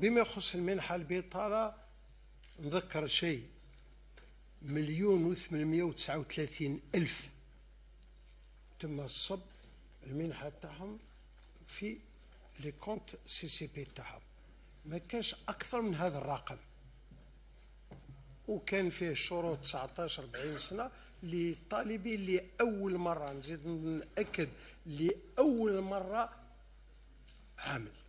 بما يخص المنحة البطالة نذكر شيء، 1,839,000 تم الصب المنحة تاعهم في لي كونت سي سي بي تاعهم، ما كانش أكثر من هذا الرقم، وكان فيه شروط 19 40 سنة للطالبين لأول مرة، نزيد نأكد لأول مرة عامل.